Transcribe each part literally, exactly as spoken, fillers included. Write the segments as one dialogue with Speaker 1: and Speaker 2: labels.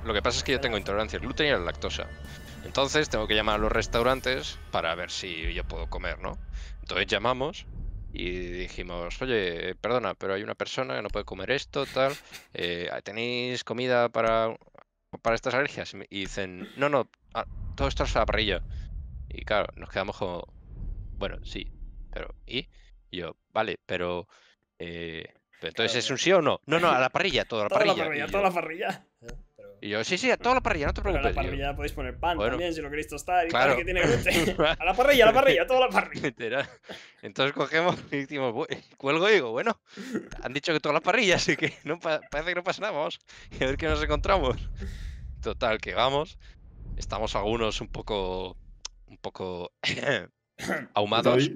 Speaker 1: Lo que pasa es que yo tengo intolerancia al gluten y a la lactosa. Entonces tengo que llamar a los restaurantes para ver si yo puedo comer, ¿no? Entonces llamamos y dijimos, oye, perdona, pero hay una persona que no puede comer esto, tal. eh, ¿tenéis comida para, para estas alergias? Y me- y dicen, no, no, ah, todo esto es a la parrilla. Y claro, nos quedamos como, bueno, sí, pero ¿y? Y yo, vale, pero, eh, pero entonces
Speaker 2: Claro,
Speaker 1: ¿es un
Speaker 2: pero-
Speaker 1: sí o no? No, no, a la parrilla, todo a la
Speaker 2: Toda la
Speaker 1: parrilla.
Speaker 2: parrilla,
Speaker 1: Y
Speaker 2: toda
Speaker 1: yo,
Speaker 2: la parrilla. Pero,
Speaker 1: y yo, sí, sí, a toda la parrilla, no te
Speaker 2: pero a la
Speaker 1: preocupes. Y yo,
Speaker 2: parrilla podéis poner pan
Speaker 1: bueno,
Speaker 2: también si lo queréis tostar y tal,
Speaker 1: claro.
Speaker 2: que tiene gluten. A la parrilla, a la parrilla, toda la parrilla.
Speaker 1: Literal. Entonces cogemos y decimos, "Bu- cuelgo y digo, bueno, han dicho que toda la parrilla, así que no pa- parece que no pasa nada, vamos y a ver qué nos encontramos. Total, que vamos, estamos algunos un poco, un poco ahumados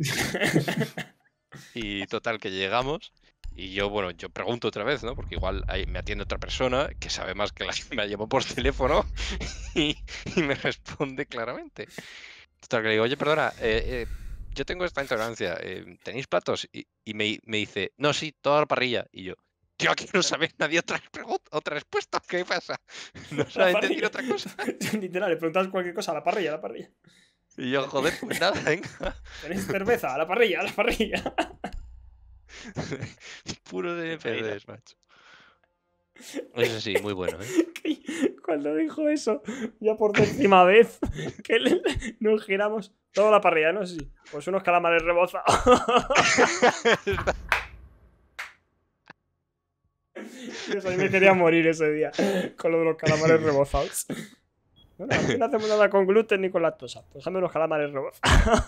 Speaker 1: y total que llegamos y yo, bueno, yo pregunto otra vez, ¿no? Porque igual ahí me atiende otra persona que sabe más que la que me llamó por teléfono y, y me responde claramente. Total, que le digo, oye, perdona, eh, eh, yo tengo esta intolerancia, eh, ¿tenéis platos? Y, y me, me dice, no, sí, toda la parrilla. Y yo, tío, aquí no sabe nadie otra, pregunta, otra respuesta, ¿qué pasa? No
Speaker 2: La
Speaker 1: saben decir
Speaker 2: parrilla.
Speaker 1: otra cosa.
Speaker 2: Literal, le preguntas cualquier cosa a la parrilla, a la parrilla.
Speaker 1: Y yo, joder, pues nada, venga.
Speaker 2: ¿Tenéis cerveza? A la parrilla, a la parrilla.
Speaker 1: Puros N P Cs, macho. Eso sí, muy bueno, ¿eh?
Speaker 2: Cuando dijo eso, ya por décima vez, que le- nos giramos toda la parrilla, no sé si. Pues unos calamares rebozados. Dios, a mí me quería morir ese día con lo de los calamares rebozados. Bueno, aquí no hacemos nada con gluten ni con lactosa. Pues déjame unos calamares rebozados.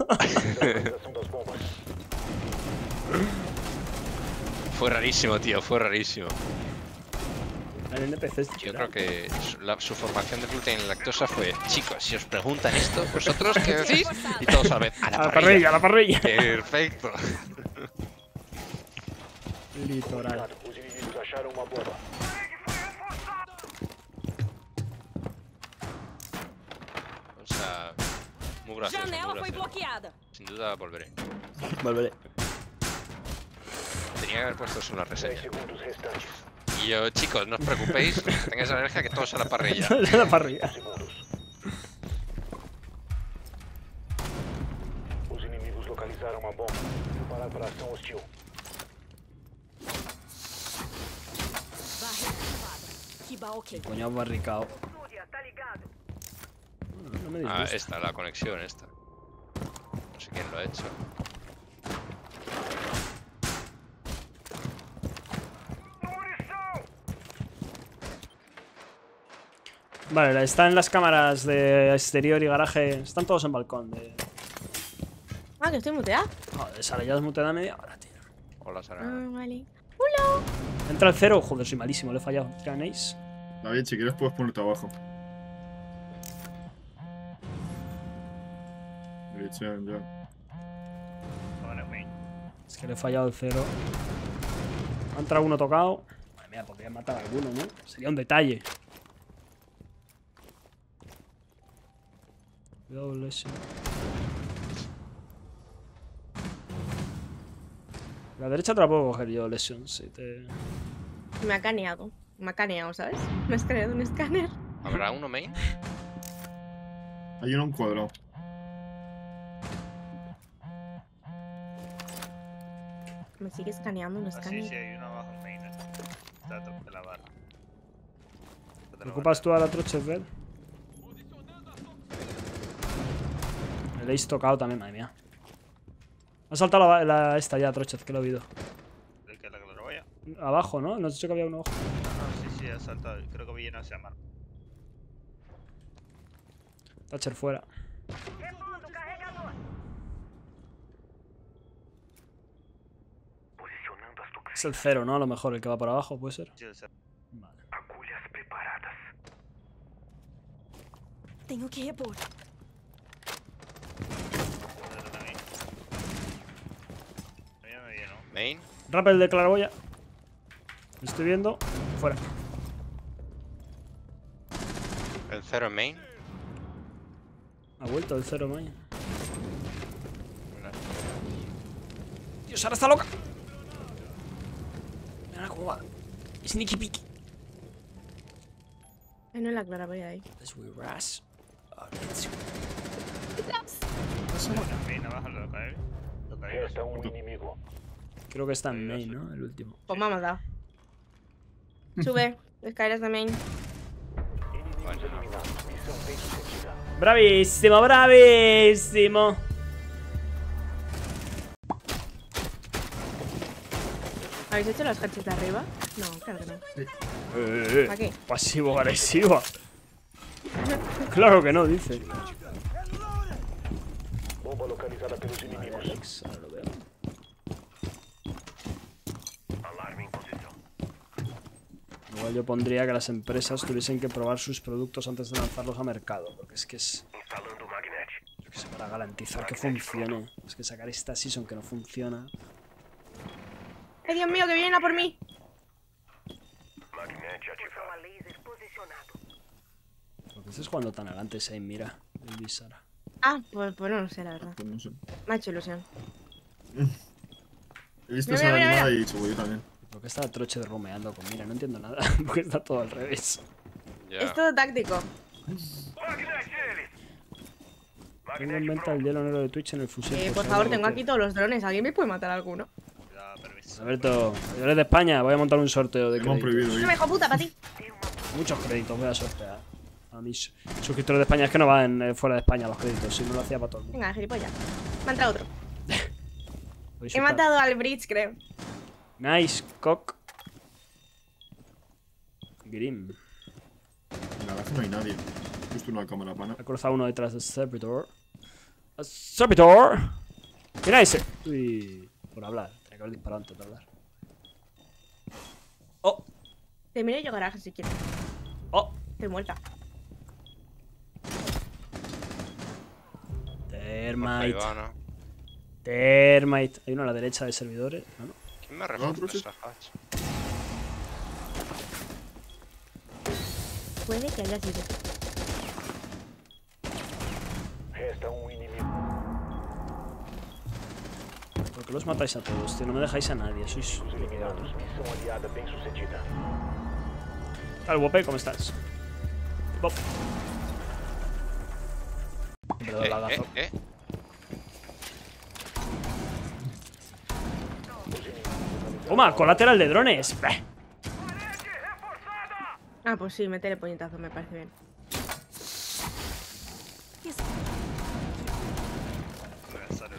Speaker 1: Fue rarísimo, tío, fue rarísimo.
Speaker 2: El N P C
Speaker 1: Yo creo que su, la- su formación de gluten y lactosa fue, chicos, si os preguntan esto, ¿vosotros qué decís? Y todos a la vez, a la
Speaker 2: A la
Speaker 1: parrilla.
Speaker 2: parrilla, a la parrilla.
Speaker 1: Perfecto.
Speaker 2: Litoral.
Speaker 3: Os inimigos acharam uma bomba.
Speaker 1: O sea, muy gracioso, muy
Speaker 4: Janela foi
Speaker 1: gracioso.
Speaker 4: bloqueada.
Speaker 1: Sin duda volveré.
Speaker 2: Volveré.
Speaker 1: Tenía que haber puesto eso en la
Speaker 3: dez
Speaker 1: reseña.
Speaker 3: segundos restantes.
Speaker 1: Y yo, chicos, no os preocupéis, que tengáis alergia, que todos a la parrilla.
Speaker 2: A la parrilla.
Speaker 3: Segundos. Os inimigos localizaram uma bomba. Preparar para a ação hostil.
Speaker 4: Barreira ativada. Kiba ok.
Speaker 2: Coño, barricado. No me
Speaker 1: Ah,
Speaker 2: disgusta.
Speaker 1: esta, la conexión, esta. No sé quién lo ha hecho.
Speaker 2: Vale, están las cámaras de exterior y garaje. Están todos en balcón. De...
Speaker 4: Ah, que estoy muteada.
Speaker 2: Joder, Sara, ya has muteado a media hora, tío.
Speaker 1: Hola, Sara.
Speaker 4: Ah, vale.
Speaker 2: Entra el cero. Joder, soy malísimo, le he fallado. ¿Ganéis?
Speaker 5: David, si quieres puedes ponerte abajo. Dirección, ya.
Speaker 2: Es que le he fallado el cero. Ha entrado uno tocado. Madre mía, podría matar a alguno, ¿no? Sería un detalle. Cuidado, Leslie. La derecha te la puedo coger yo, Lesion, si te...
Speaker 4: Me ha caneado. Me ha caneado, ¿sabes? Me ha escaneado un escáner.
Speaker 1: ¿Habrá uno main?
Speaker 5: Hay uno en un cuadrado.
Speaker 4: Me sigue escaneando un
Speaker 6: Ah, sí,
Speaker 4: escáner.
Speaker 6: sí, hay uno abajo en main. Está a tope de la barra. Tope de
Speaker 2: ¿Me
Speaker 6: la
Speaker 2: ocupas
Speaker 6: barra.
Speaker 2: tú a la troche, Red? Le habéis tocado también, madre mía. Ha saltado la, la- esta ya, Trochet, que lo he oído.
Speaker 6: ¿El que la claraboya?
Speaker 2: Abajo, ¿no? ¿No has dicho que había uno abajo?
Speaker 6: No, no, sí, sí, ha saltado. Creo que Villena se llama.
Speaker 2: Thatcher fuera.
Speaker 3: Posicionando as toxinas.
Speaker 2: Es el cero, ¿no? A lo mejor el que va por abajo, puede ser.
Speaker 6: Sí, o sea,
Speaker 2: Vale.
Speaker 3: Agulhas preparadas.
Speaker 4: Tenho que repor.
Speaker 6: joder, también. A mí no me llenó.
Speaker 1: ¿Main?
Speaker 2: Rappel de claraboya. Lo estoy viendo. Fuera.
Speaker 1: ¿El cero en main?
Speaker 2: Ha vuelto el cero, maña. Dios, ahora está loca. Mira cómo va. Sneaky peaky.
Speaker 4: Eh, no es la Clara, voy ahí.
Speaker 2: Let's we rush. Oh, let's go.
Speaker 6: Mira, bájalo, lo cae. Lo cae.
Speaker 3: Resta um inimigo.
Speaker 2: Creo que está en main, ¿no? El último.
Speaker 4: Pues me ha matado. Sube, escaleras de main.
Speaker 3: Inimigos eliminados. Missão bem sucedida.
Speaker 2: ¡Bravísimo, bravísimo!
Speaker 4: ¿Habéis hecho los hatches de arriba? No, claro que no.
Speaker 2: Eh,
Speaker 4: ¿Para qué?
Speaker 2: Pasivo agresivo. Claro que no, dice.
Speaker 3: Bomba localizada pelos inimigos.
Speaker 2: Alex, ahora lo veo.
Speaker 3: Alarme em posição.
Speaker 2: Igual yo pondría que las empresas tuviesen que probar sus productos antes de lanzarlos a mercado. Porque es que es...
Speaker 3: Instalando magnético.
Speaker 2: Yo que sé, para garantizar que funcione. Es que sacar esta season que no funciona.
Speaker 4: ¡Ay, Dios mío, que vienen a por mí!
Speaker 3: Magnético ativado.
Speaker 2: ¿Por qué estás jugando tan adelante, Shane? Mira, el Bizarra.
Speaker 4: Ah, pues, pues no lo sé, la verdad.
Speaker 5: Pues no sé.
Speaker 4: Me ha hecho ilusión.
Speaker 5: He visto
Speaker 4: Mira,
Speaker 5: esa
Speaker 4: mira,
Speaker 5: animada
Speaker 4: mira.
Speaker 5: y he dicho, pues yo también.
Speaker 2: ¿Por qué está Troche romeando con mira? No entiendo nada. Porque está todo al revés.
Speaker 1: Ya.
Speaker 4: Es todo táctico.
Speaker 2: Tengo en venta el hielo negro de Twitch en el fusil.
Speaker 4: Eh,
Speaker 2: por
Speaker 4: por
Speaker 2: si
Speaker 4: favor,
Speaker 2: alguien
Speaker 4: tengo
Speaker 2: lo
Speaker 4: aquí todos los drones. ¿Alguien me puede matar alguno?
Speaker 6: Cuidado, permiso.
Speaker 2: Alberto, yo eres de España, voy a montar un sorteo de
Speaker 5: Hemos
Speaker 2: créditos.
Speaker 5: prohibido
Speaker 4: No
Speaker 5: ir.
Speaker 4: me hijo puta, para ti.
Speaker 2: Muchos créditos voy a sortear. A mis suscriptores de España es que no van eh, fuera de España los créditos, si no lo hacía para todo el mundo.
Speaker 4: Venga, gilipollas. Me ha entrado otro.
Speaker 2: Voy a
Speaker 4: He
Speaker 2: soltar.
Speaker 4: matado al Bridge, creo.
Speaker 2: Nice cock. Grim.
Speaker 5: En la base no hay nadie. Justo una cámara pana.
Speaker 2: Ha cruzado uno detrás del Servitor. ¡Servitor! Mira ese. Uy, por hablar. Tenía que haber disparado antes de hablar. Oh,
Speaker 4: Termino yo garaje si quieres.
Speaker 2: oh.
Speaker 4: Estoy muerta.
Speaker 2: Termite.
Speaker 1: Ivana.
Speaker 2: Termite. Hay uno a la derecha de servidores. Ah, no.
Speaker 1: ¿Quién me
Speaker 5: otro
Speaker 1: refuerza
Speaker 5: sí.
Speaker 1: esa hatch?
Speaker 4: Puede que haya sido.
Speaker 3: Resta um inimigo.
Speaker 2: ¿Por qué los matáis a todos, tío? No me dejáis a nadie. Sois.
Speaker 3: Os eliminados. Missão aliada bem sucedida.
Speaker 2: ¿Qué tal, Wope? ¿Cómo estás? Bob. Siempre doy
Speaker 1: Eh,
Speaker 2: lagazo.
Speaker 1: eh, eh.
Speaker 2: Toma, colateral de drones. Bah.
Speaker 4: Ah, pues sí, meter el puñetazo, me parece bien.
Speaker 6: Me sale.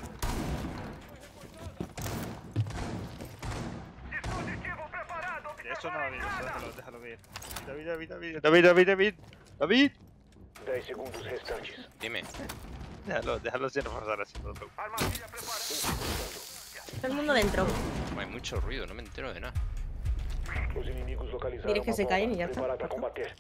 Speaker 6: De eso no, David, eso déjalo, déjalo bien. David, David, David, David, David, David, David.
Speaker 3: dez segundos restantes.
Speaker 1: Dime.
Speaker 6: Déjalo, déjalo sin reforzar así, no te preocupes.
Speaker 4: Todo el mundo dentro.
Speaker 1: Hay mucho ruido, no me entero de nada.
Speaker 3: Os inimigos localizaram
Speaker 4: Diré que
Speaker 3: uma
Speaker 4: se
Speaker 3: bomba.
Speaker 4: caen y ya está.
Speaker 3: Prepara para combater.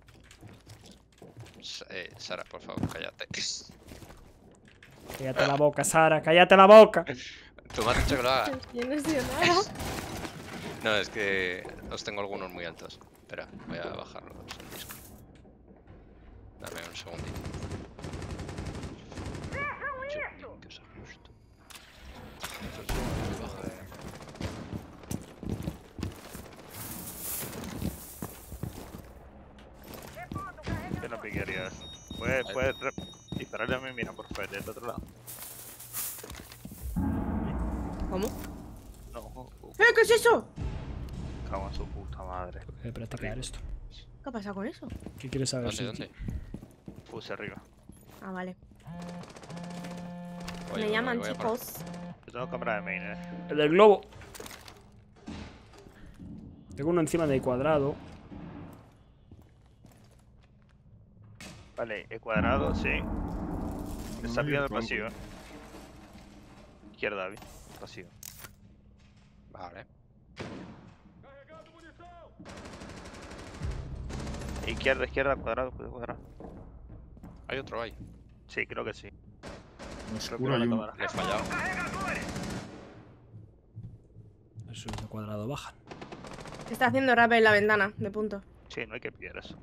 Speaker 1: Sa- eh, Sara, por favor, cállate.
Speaker 2: Cállate la boca, Sara. Cállate la boca.
Speaker 1: Tú me has dicho que lo haga.
Speaker 4: Yo no he sido nada.
Speaker 1: No, es que os tengo algunos muy altos. Espera, voy a bajarlos en disco. Dame un segundito. Chutín, que os ajusto. Baja, eh.
Speaker 6: Que no piquearías. Puedes, puedes re- dispararle a mí, mira, por favor, del otro lado.
Speaker 4: ¿Cómo?
Speaker 6: No, oh, oh,
Speaker 4: ¿Eh? ¿Qué es eso?
Speaker 6: cago en su puta madre.
Speaker 2: Voy a practicar esto.
Speaker 4: ¿Qué ha pasado con eso?
Speaker 2: ¿Qué quieres saber?
Speaker 1: ¿Dónde,
Speaker 2: Suki?
Speaker 1: dónde?
Speaker 6: Puse arriba.
Speaker 4: Ah, vale.
Speaker 1: Voy,
Speaker 4: Me
Speaker 1: voy,
Speaker 4: llaman
Speaker 1: voy a por-
Speaker 4: chicos.
Speaker 6: Yo tengo cámara de main, eh.
Speaker 2: El del globo. Tengo uno encima del cuadrado.
Speaker 6: Vale, el cuadrado, sí. Me
Speaker 5: No,
Speaker 6: está
Speaker 5: no,
Speaker 6: pidiendo el
Speaker 5: yo
Speaker 6: pasillo. Izquierda, David. Pasillo.
Speaker 1: Vale.
Speaker 6: Izquierda, izquierda, cuadrado, cuadrado.
Speaker 1: Hay otro ahí.
Speaker 6: Sí, creo que sí.
Speaker 5: En
Speaker 6: Creo que
Speaker 5: oscuro
Speaker 6: no
Speaker 5: hay
Speaker 6: la
Speaker 5: uno.
Speaker 6: cámara.
Speaker 1: Le he fallado.
Speaker 2: Eso es de cuadrado baja.
Speaker 4: Está haciendo rap en la ventana, de punto.
Speaker 6: Sí, no hay que pillar eso.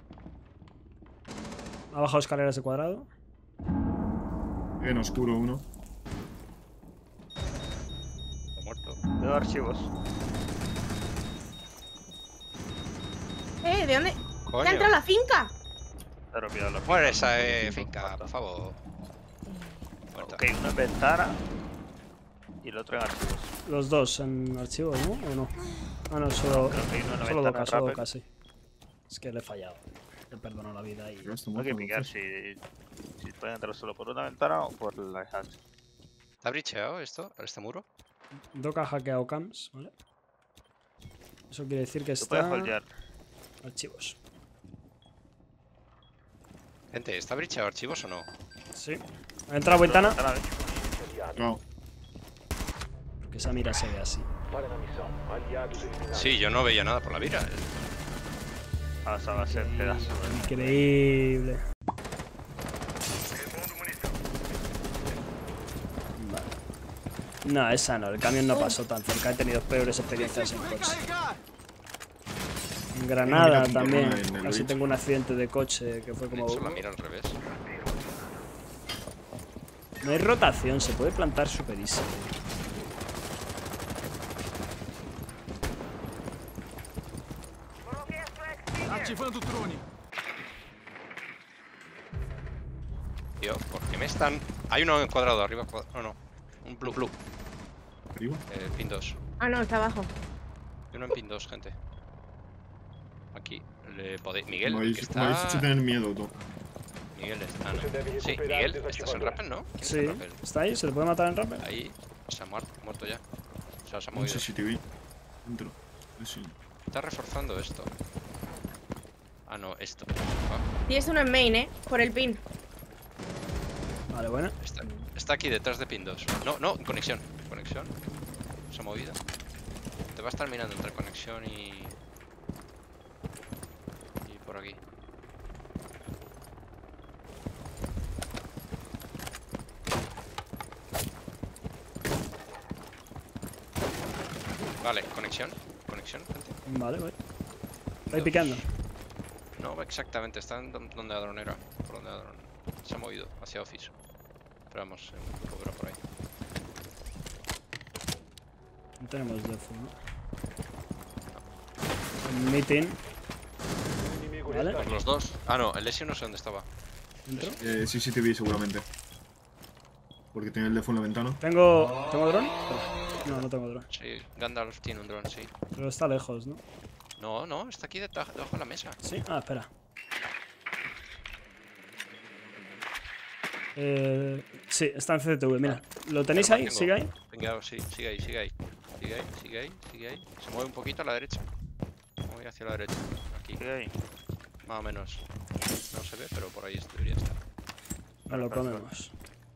Speaker 2: Ha bajado escaleras de cuadrado.
Speaker 5: En oscuro uno.
Speaker 1: He muerto.
Speaker 6: Veo archivos.
Speaker 4: Eh, ¿de dónde? ¿Te
Speaker 1: Coño.
Speaker 4: ha entrado a la finca?
Speaker 6: Pero mira, lo
Speaker 1: Muere
Speaker 6: pintan,
Speaker 1: esa
Speaker 6: lo
Speaker 1: eh,
Speaker 6: pintan,
Speaker 1: finca,
Speaker 6: muerta.
Speaker 1: por favor. Muerta.
Speaker 6: Ok, uno en ventana y el otro en archivos.
Speaker 2: Los dos en archivos, ¿no? ¿O no? Ah, no, solo,
Speaker 6: Creo que hay uno en
Speaker 2: solo
Speaker 6: ventana
Speaker 2: Doka, solo
Speaker 6: rápido.
Speaker 2: Doka, sí. Es que le he fallado. Le perdono la vida y...
Speaker 5: Pero esto
Speaker 6: Hay que
Speaker 5: muerto,
Speaker 6: pillar
Speaker 5: entonces.
Speaker 6: si, si pueden entrar solo por una ventana o por la hatch.
Speaker 1: ¿Está bricheado esto? ¿Este muro?
Speaker 2: Doka ha hackeado cams, ¿vale? Eso quiere decir que
Speaker 6: Tú puedes
Speaker 2: está...
Speaker 6: holdear.
Speaker 2: Archivos.
Speaker 1: Gente, ¿está bricheado archivos o no?
Speaker 2: Sí. Ha entrado ventana.
Speaker 6: Ventana, ¿eh?
Speaker 5: Claro.
Speaker 2: Porque esa mira se ve así.
Speaker 3: Para na missão. Aliados eliminados.
Speaker 1: Sí, yo no veía nada por la vira.
Speaker 6: Ah, esa va a ser pedazo. ¿eh?
Speaker 2: Increíble. Vale. No, esa no. El camión no pasó tan cerca. He tenido peores experiencias en coche. En Granada
Speaker 5: Mira,
Speaker 2: también.
Speaker 5: en el
Speaker 2: Casi
Speaker 5: bridge.
Speaker 2: tengo un accidente de coche que fue
Speaker 1: De
Speaker 2: como...
Speaker 1: hecho, la mira al revés.
Speaker 2: No hay rotación. Se puede plantar super easy.
Speaker 1: Tío, ¿por qué me están...? Hay uno encuadrado arriba. cuadra- No, no. Un blue blue.
Speaker 5: Arriba.
Speaker 1: Eh, pin dos.
Speaker 4: Ah, no, está abajo.
Speaker 1: Hay uno en pin dos, gente. Aquí. Le podéis... Miguel,
Speaker 5: Como
Speaker 1: el
Speaker 5: habéis,
Speaker 1: que
Speaker 5: como habéis
Speaker 1: está...
Speaker 5: hecho tener miedo, tú.
Speaker 1: Miguel está... no.
Speaker 3: Se debe
Speaker 1: Sí,
Speaker 3: recuperar
Speaker 1: Miguel. ¿Estás en
Speaker 3: desactivador.
Speaker 1: rappel, no? ¿Quién
Speaker 2: Sí.
Speaker 1: está en rappel?
Speaker 2: ¿Está ahí? ¿Se le puede matar en rappel?
Speaker 1: Ahí. Se ha muerto, muerto ya. O sea, se ha
Speaker 5: Un
Speaker 1: movido.
Speaker 5: C C T V. Dentro. Sí.
Speaker 1: Está reforzando esto. Ah, no, esto. Ah,
Speaker 4: Tienes uno en main, ¿eh? Por el pin.
Speaker 2: Vale, bueno.
Speaker 1: está, está aquí detrás de pin dos. No, no, conexión. Conexión. Se ha movido. Te va a estar mirando entre conexión y... Y por aquí. Vale, conexión. Conexión, gente.
Speaker 2: Vale, voy. Está ahí
Speaker 1: Dos.
Speaker 2: picando.
Speaker 1: No, exactamente, está en don- donde Adron era. Por donde Adron. Se ha movido hacia Office. Pero vamos, eh, volverá por ahí.
Speaker 2: No tenemos defo, ¿no? Un meeting.
Speaker 3: Inimigo
Speaker 2: Vale.
Speaker 3: restante.
Speaker 1: Los dos. Ah, no, el Lesio no sé dónde estaba.
Speaker 2: Dentro.
Speaker 5: Eh, C C T V seguramente. Porque tiene el defo en la ventana.
Speaker 2: Tengo... ¿Tengo dron? Espera. No, no tengo dron.
Speaker 1: Sí, Gandalf tiene un dron, sí.
Speaker 2: Pero está lejos, ¿no?
Speaker 1: No, no, está aquí detrás- debajo de la mesa.
Speaker 2: ¿Sí? Ah, espera. Eh, sí, está en C C T V, mira. ¿Lo tenéis
Speaker 1: Pero
Speaker 2: ahí?
Speaker 1: tengo-
Speaker 2: ¿Sigue ahí?
Speaker 1: Venga, sí, sigue ahí, sigue ahí. Sigue ahí, sigue ahí, sigue ahí. Se mueve un poquito a la derecha. Mueve hacia la derecha. Aquí,
Speaker 6: Sigue ahí.
Speaker 1: más o menos. No se ve, pero por ahí debería estar.
Speaker 2: No lo comemos.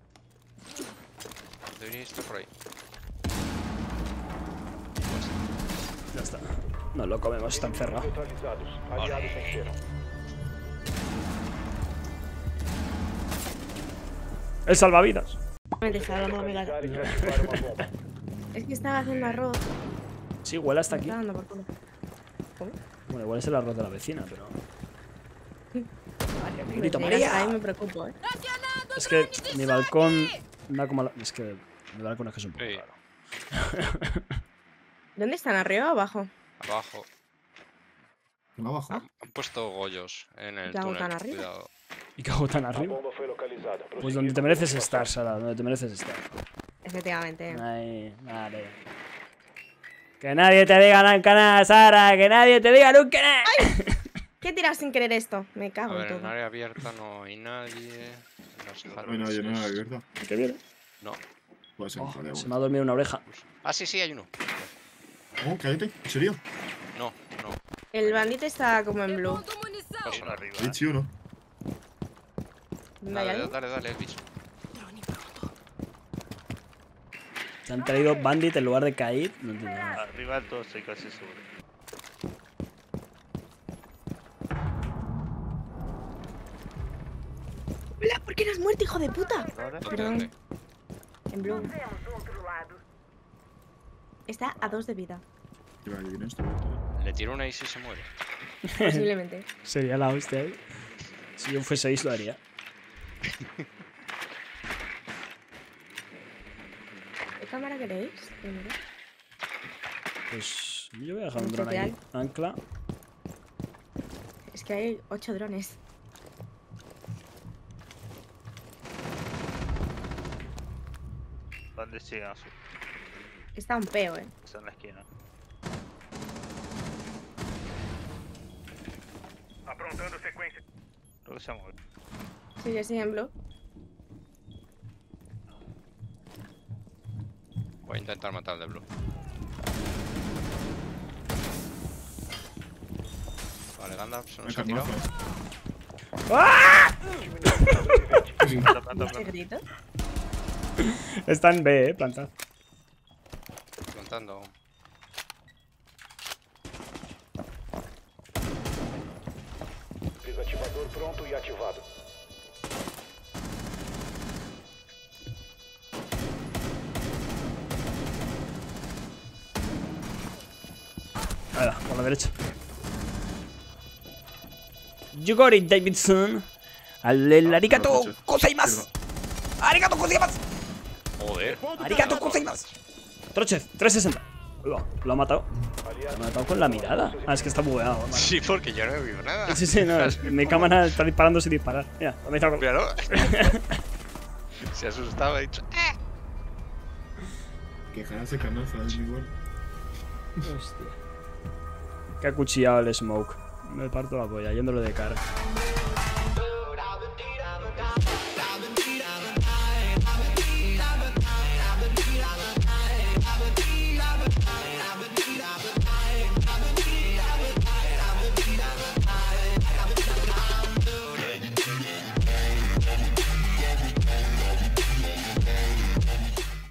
Speaker 1: Debería estar por ahí.
Speaker 2: Ya está. No lo comemos, está encerrado.
Speaker 3: Neutralizados. Aliados venceram.
Speaker 2: ¡El salvavidas!
Speaker 4: Me dejé hablando con mi gata.
Speaker 3: Localizar e desativar uma bomba.
Speaker 4: Es que estaba haciendo arroz.
Speaker 2: Sí, huele hasta
Speaker 4: Me
Speaker 2: aquí.
Speaker 4: estaba dando por culo. ¿Cómo?
Speaker 2: Bueno, igual es el arroz de la vecina, pero... María,
Speaker 4: Me
Speaker 2: grito,
Speaker 4: tiras, ahí
Speaker 2: María.
Speaker 4: me preocupo, ¿eh?
Speaker 2: Es que mi balcón da como la... Es que mi balcón es que es un poco
Speaker 1: Sí.
Speaker 2: raro.
Speaker 4: ¿Dónde están? ¿Arriba o abajo?
Speaker 1: Abajo.
Speaker 5: ¿En abajo?
Speaker 1: Han, han puesto gollos en el
Speaker 4: ¿Ya
Speaker 1: túnel.
Speaker 4: botan arriba?
Speaker 1: Cuidado.
Speaker 2: ¿Y qué hago tan
Speaker 3: A
Speaker 2: arriba?
Speaker 3: bomba foi localizada.
Speaker 2: Pues
Speaker 3: Prosseguir
Speaker 2: donde te
Speaker 3: com
Speaker 2: mereces
Speaker 3: investigação.
Speaker 2: estar, Sara, donde te mereces estar.
Speaker 4: Efectivamente.
Speaker 2: Ahí, vale. Que nadie te diga nunca nada, Sara, que nadie te diga nunca nada.
Speaker 4: ¿Qué tiras sin querer esto? Me
Speaker 1: A
Speaker 4: cago en
Speaker 1: ver, en
Speaker 4: todo.
Speaker 1: área abierta no hay nadie. En los
Speaker 5: No hay nadie, no hay nadie
Speaker 1: houses-
Speaker 5: abierta.
Speaker 2: ¿Qué viene?
Speaker 1: No.
Speaker 5: Puede ser,
Speaker 2: Oh,
Speaker 5: vale,
Speaker 2: se
Speaker 5: bueno.
Speaker 2: me ha dormido una oreja.
Speaker 1: Ah, sí, sí, hay uno.
Speaker 5: Oh, cállate. ¿En serio?
Speaker 1: No, no.
Speaker 4: El bandito está como en blue.
Speaker 1: Pasa
Speaker 6: Uno
Speaker 1: nada.
Speaker 6: arriba.
Speaker 5: ¿Sí,
Speaker 6: ¿eh?
Speaker 5: sí o no?
Speaker 4: ¿Dónde hay
Speaker 1: Dale,
Speaker 4: alguien?
Speaker 1: dale, dale, el bicho.
Speaker 2: Te han traído Bandit en lugar de Kaid. No entiendo nada.
Speaker 6: Arriba del todo estoy casi seguro.
Speaker 4: Hola, ¿por qué no has muerto, hijo de puta?
Speaker 6: ¿Dónde?
Speaker 1: ¿Dónde,
Speaker 4: Perdón.
Speaker 1: dónde?
Speaker 4: En blue. Está a dos de vida.
Speaker 5: Mira, que viene esto.
Speaker 1: Le tiro una y si se muere.
Speaker 4: Posiblemente.
Speaker 2: Sería la hostia, ¿eh? Si yo fuese seis lo haría.
Speaker 4: ¿Qué cámara queréis? Primero.
Speaker 2: Pues yo voy a dejar un
Speaker 4: Un
Speaker 2: dron ahí.
Speaker 4: tutorial.
Speaker 2: Ancla.
Speaker 4: Es que hay ocho drones.
Speaker 6: ¿Dónde siguen así?
Speaker 4: Está un peo, eh.
Speaker 6: Está en la esquina.
Speaker 3: Aprontando sequência.
Speaker 6: Creo que se ha movido.
Speaker 4: Sigue, sigue en blue.
Speaker 1: Voy a intentar matar al de blue. Vale, Gandalf se
Speaker 5: Hay
Speaker 1: nos ha tirado.
Speaker 5: carnazas.
Speaker 6: Planta, planta,
Speaker 4: ¿Qué
Speaker 6: planta.
Speaker 4: grito?
Speaker 2: Está en B, eh, plantado.
Speaker 1: Plantando.
Speaker 3: Desativador pronto e ativado.
Speaker 2: Ahí va, por la derecha. You got it, Davidson. Al el arigato gozaimasu. Arigato gozaimasu.
Speaker 1: Joder.
Speaker 2: Arigato gozaimasu. Trochev, trescientos sesenta. Uy, va, lo ha matado. Lo ha matado con la mirada. Ah, es que está bugueado. Vale.
Speaker 1: Sí, porque yo no he visto nada.
Speaker 2: Sí, sí, no. Mi cámara está disparando sin disparar. Mira, me está con...
Speaker 1: Míralo. Se asustaba y dicho. "Eh".
Speaker 5: Que ganarse carnazas, es muy bueno.
Speaker 2: Hostia. Que ha cuchillado el smoke. Me parto la polla, yéndole de cara.